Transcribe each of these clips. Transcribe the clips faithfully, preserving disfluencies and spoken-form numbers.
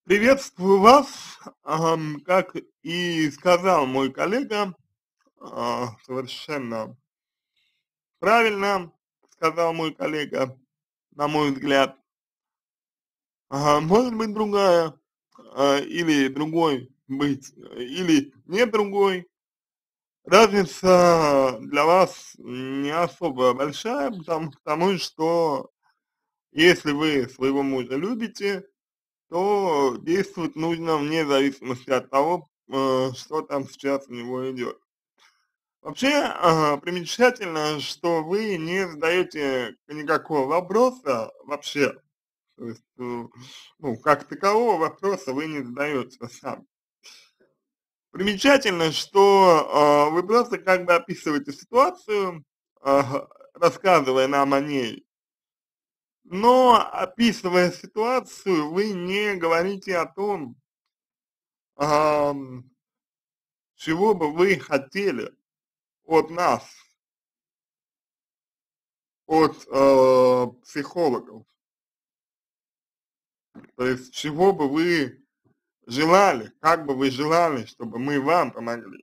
Приветствую вас. Ам, как и сказал мой коллега, а, совершенно правильно сказал мой коллега, на мой взгляд. Ага, может быть другая, а, или другой быть, э, или не другой. Разница для вас не особо большая, потому, потому что если вы своего мужа любите, то действовать нужно вне зависимости от того, э, что там сейчас у него идет. Вообще, ага, примечательно, что вы не задаете никакого вопроса вообще, то есть, э, ну, как такового вопроса вы не задаете сами. Примечательно, что э, вы просто как бы описываете ситуацию, ага, рассказывая нам о ней, но описывая ситуацию, вы не говорите о том, ам, чего бы вы хотели от нас, от э, психологов, то есть чего бы вы желали, как бы вы желали, чтобы мы вам помогли.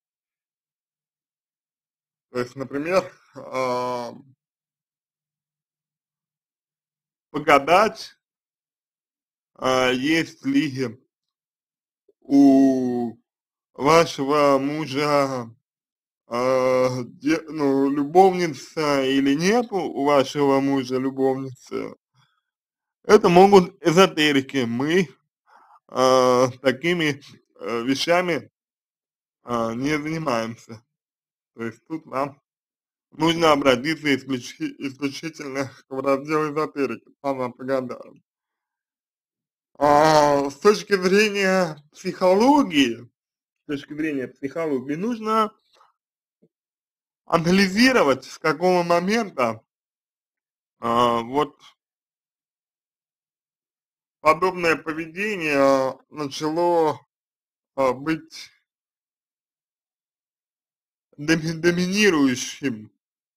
То есть, например, э, погадать, э, есть ли у вашего мужа э, де, ну, любовница или нет у вашего мужа любовницы. Это могут эзотерики. Мы э, такими э, вещами э, не занимаемся. То есть тут вам нужно обратиться исключи, исключительно в раздел эзотерики, там вам погадаю. А, с точки зрения психологии, с точки зрения психологии, нужно анализировать, с какого момента а, вот подобное поведение начало а, быть доми доминирующим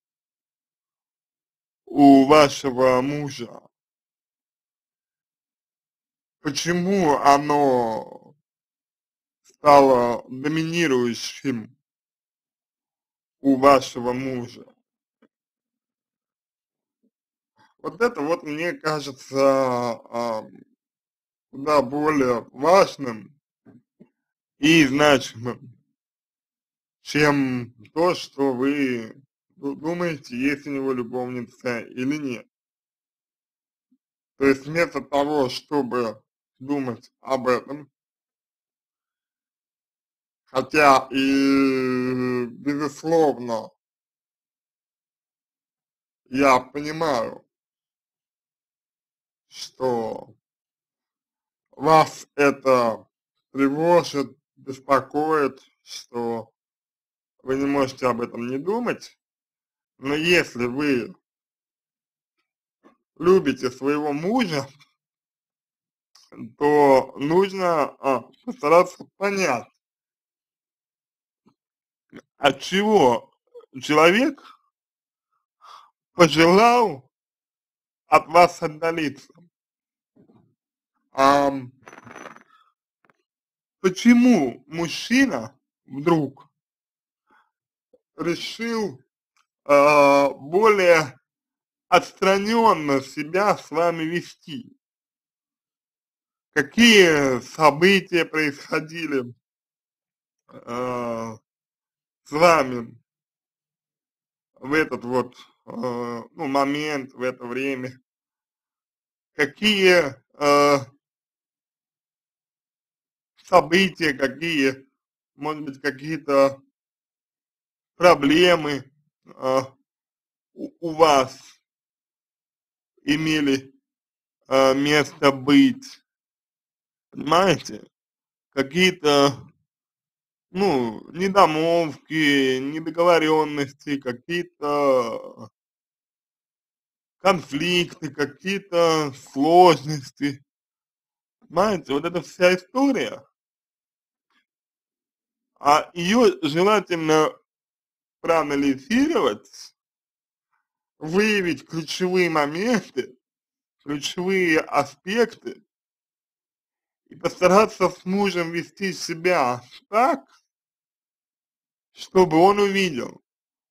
у вашего мужа. Почему оно стало доминирующим у вашего мужа? Вот это вот мне кажется а, куда более важным и значимым, чем то, что вы ду- думаете, есть у него любовница или нет. То есть вместо того, чтобы думать об этом, хотя и безусловно я понимаю, что вас это тревожит, беспокоит, что вы не можете об этом не думать, но если вы любите своего мужа, то нужно а, постараться понять, от чего человек пожелал от вас отдалиться. А, почему мужчина вдруг решил а, более отстраненно себя с вами вести? Какие события происходили а, с вами в этот вот а, ну, момент, в это время? Какие а, события, какие, может быть, какие-то проблемы а, у, у вас имели а, место быть, понимаете? Какие-то, ну, недомолвки, недоговоренности, какие-то конфликты, какие-то сложности, понимаете? Вот эта вся история, а ее желательно проанализировать, выявить ключевые моменты, ключевые аспекты, и постараться с мужем вести себя так, чтобы он увидел,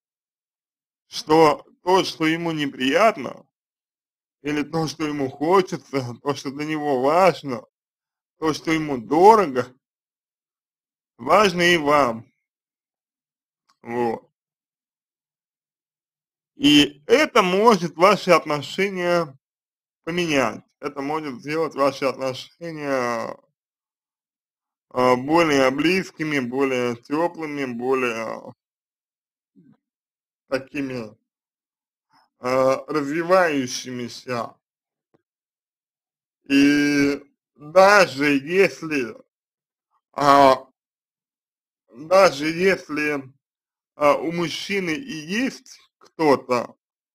что то, что ему неприятно, или то, что ему хочется, то, что для него важно, то, что ему дорого, важно и вам. Вот. И это может ваши отношения поменять. Это может сделать ваши отношения а, более близкими, более теплыми, более такими а, развивающимися. И даже если, а, даже если а, у мужчины и есть кто-то,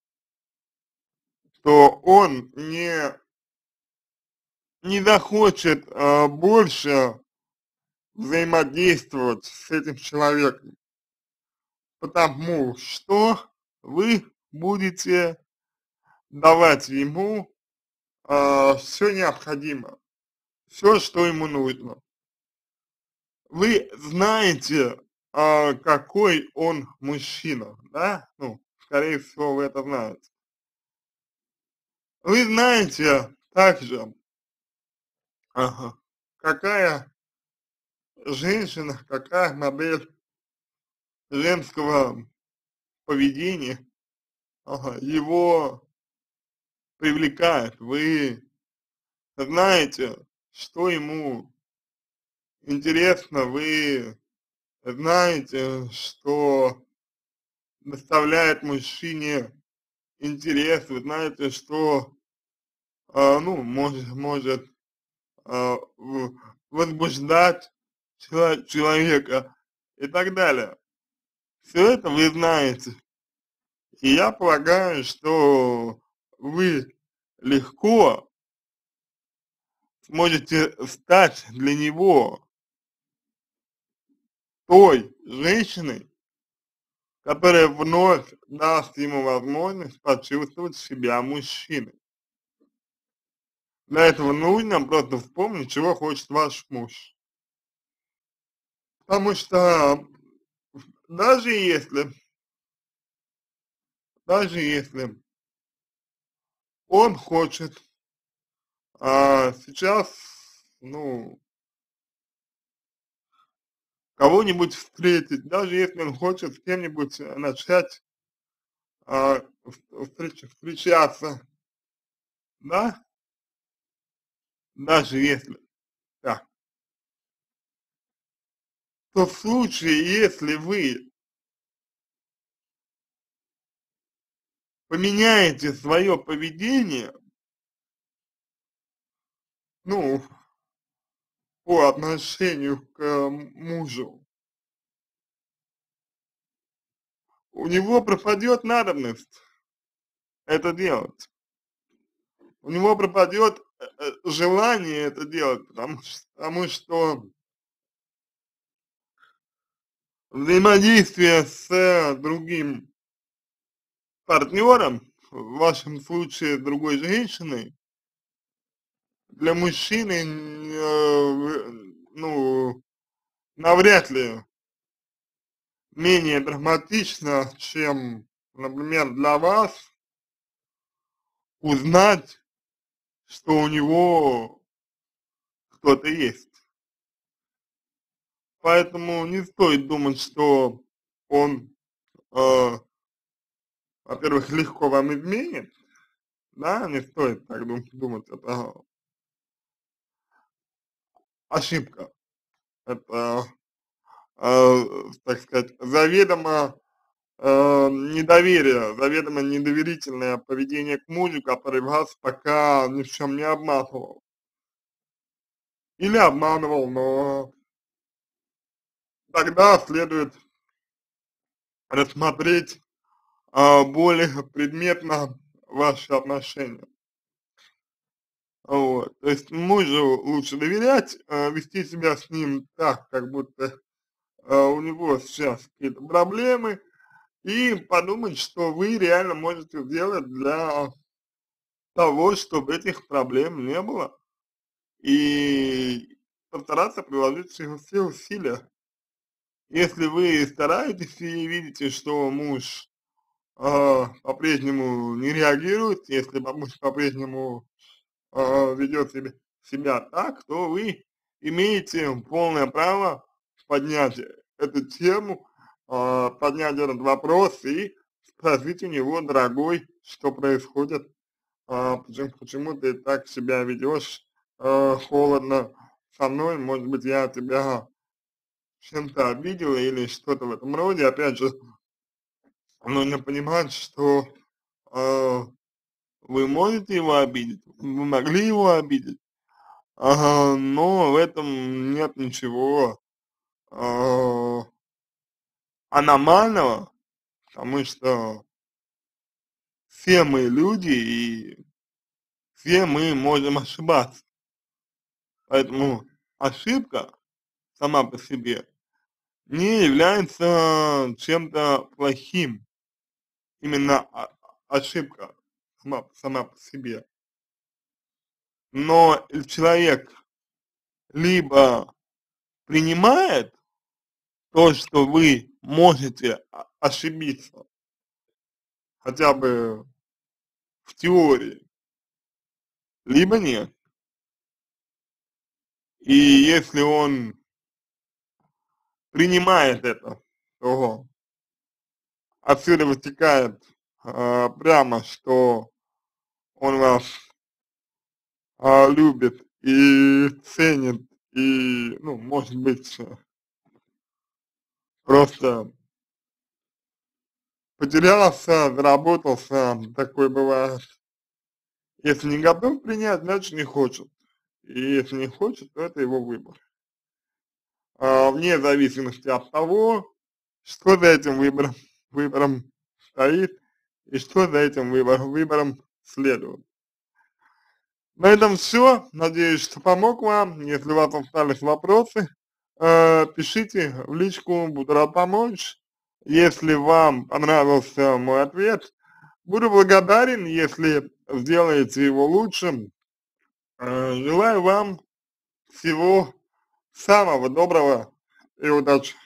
то он не, не захочет а, больше взаимодействовать с этим человеком, потому что вы будете давать ему а, все необходимое, все, что ему нужно. Вы знаете, а, какой он мужчина, да? Ну, скорее всего, вы это знаете. Вы знаете также, ага, какая женщина, какая модель женского поведения, ага, его привлекает. Вы знаете, что ему интересно, вы знаете, что доставляет мужчине интерес, вы знаете, что, а, ну, может, может а, в- возбуждать чело- человека и так далее. Все это вы знаете. И я полагаю, что вы легко сможете стать для него той женщиной, которая вновь даст ему возможность почувствовать себя мужчиной. Для этого нужно просто вспомнить, чего хочет ваш муж. Потому что даже если, даже если он хочет а, сейчас, ну, кого-нибудь встретить, даже если он хочет с кем-нибудь э, начать а, встреч, встречаться, да, даже если так, то в случае, если вы поменяете свое поведение, ну, по отношению к э, мужу, у него пропадет надобность это делать. У него пропадет э, э, желание это делать, потому что, потому что взаимодействие с э, другим партнером, в вашем случае с другой женщиной, для мужчины, э, ну, навряд ли менее драматично, чем, например, для вас узнать, что у него кто-то есть. Поэтому не стоит думать, что он, э, во-первых, легко вам изменит, да, не стоит так дум- думать, это ошибка, это, э, так сказать, заведомо э, недоверие, заведомо недоверительное поведение к мужу, который вас пока ни в чем не обманывал. Или обманывал, но тогда следует рассмотреть а, более предметно ваши отношения. Вот. То есть мужу лучше доверять, а, вести себя с ним так, как будто а, у него сейчас какие-то проблемы, и подумать, что вы реально можете сделать для того, чтобы этих проблем не было. И постараться приложить все, все усилия. Если вы стараетесь и видите, что муж а, по-прежнему не реагирует, если по- муж по-прежнему а, ведет себя, себя так, то вы имеете полное право поднять эту тему, а, поднять этот вопрос и спросить у него: дорогой, что происходит, а, почему, почему ты так себя ведешь, а, холодно со мной, может быть, я тебя чем-то обидела или что-то в этом роде. Опять же, нужно понимать, что а, вы можете его обидеть, вы могли его обидеть, ага, но в этом нет ничего а, аномального, потому что все мы люди и все мы можем ошибаться. Поэтому ошибка сама по себе не является чем-то плохим. Именно о- ошибка сама, сама по себе. Но человек либо принимает то, что вы можете о- ошибиться, хотя бы в теории, либо нет. И если он принимает это, то отсюда вытекает а, прямо, что он вас а, любит и ценит, и, ну, может быть, просто потерялся, заработался, такое бывает. Если не готов принять, значит не хочет. И если не хочет, то это его выбор. А, вне зависимости от того, что за этим выбором, выбором стоит и что за этим выбор, выбором следует. На этом все. Надеюсь, что помог вам. Если у вас остались вопросы, э, пишите в личку, буду рад помочь. Если вам понравился мой ответ, буду благодарен, если сделаете его лучше. Э, желаю вам всего самого доброго и удачи.